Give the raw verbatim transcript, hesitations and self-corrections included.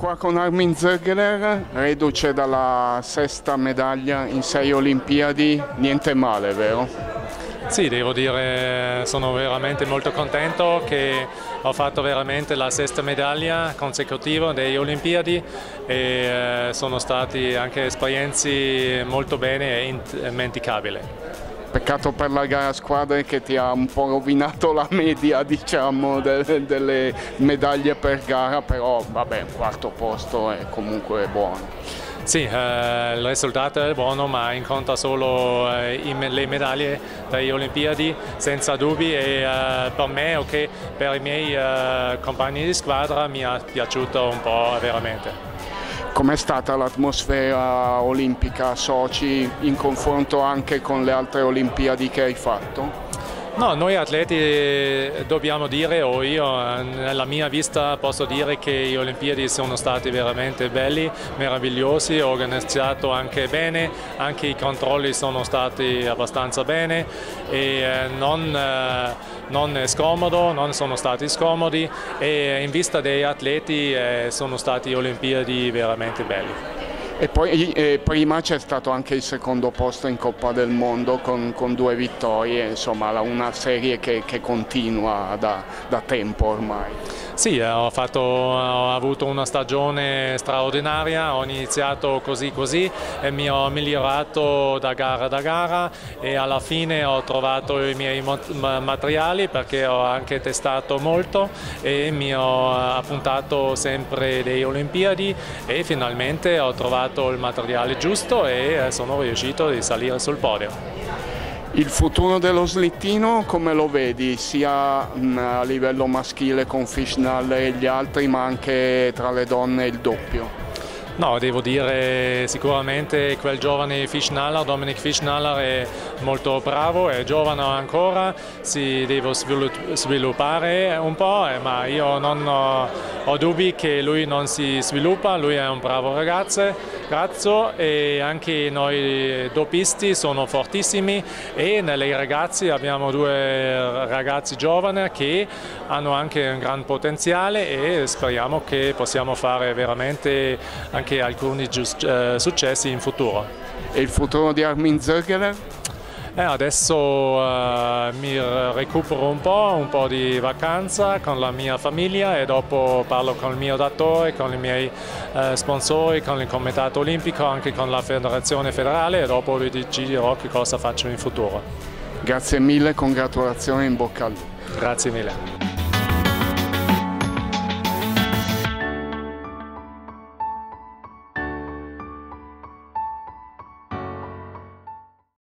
qua con Armin Zöggeler, reduce dalla sesta medaglia in sei Olimpiadi, niente male, vero? Sì, devo dire, sono veramente molto contento che ho fatto veramente la sesta medaglia consecutiva delle Olimpiadi e eh, sono stati anche esperienze molto bene e indimenticabili. Peccato per la gara a squadre che ti ha un po' rovinato la media, diciamo, de delle medaglie per gara, però vabbè, quarto posto è comunque buono. Sì, eh, il risultato è buono, ma incontra solo eh, le medaglie delle Olimpiadi senza dubbi e eh, per me, ok, per i miei eh, compagni di squadra mi è piaciuto un po' veramente. Com'è stata l'atmosfera olimpica a Sochi in confronto anche con le altre Olimpiadi che hai fatto? No, noi atleti dobbiamo dire, o io nella mia vista posso dire che le Olimpiadi sono stati veramente belli, meravigliosi, organizzati anche bene, anche i controlli sono stati abbastanza bene e non, non è scomodo, non sono stati scomodi e in vista degli atleti sono stati Olimpiadi veramente belli. E poi eh, prima c'è stato anche il secondo posto in Coppa del Mondo con, con due vittorie, insomma una serie che, che continua da, da tempo ormai. Sì, ho, fatto, ho avuto una stagione straordinaria, ho iniziato così così e mi ho migliorato da gara da gara e alla fine ho trovato i miei materiali perché ho anche testato molto e mi ho appuntato sempre delle Olimpiadi e finalmente ho trovato il materiale giusto e sono riuscito a salire sul podio. Il futuro dello slittino come lo vedi, sia a livello maschile con Fischnaller e gli altri, ma anche tra le donne e il doppio? No, devo dire sicuramente quel giovane Fischnaller, Dominik Fischnaller è molto bravo, è giovane ancora, si deve sviluppare un po', ma io non ho, ho dubbi che lui non si sviluppa, lui è un bravo ragazzo, ragazzo e anche noi doppisti sono fortissimi e nei ragazzi abbiamo due ragazzi giovani che hanno anche un gran potenziale e speriamo che possiamo fare veramente anche anche alcuni eh, successi in futuro. E il futuro di Armin Zöggeler? Eh, adesso eh, mi recupero un po', un po' di vacanza con la mia famiglia e dopo parlo con il mio datore, con i miei eh, sponsori, con il Comitato Olimpico, anche con la Federazione Federale e dopo vi deciderò che cosa faccio in futuro. Grazie mille, congratulazioni, in bocca al lupo. Grazie mille.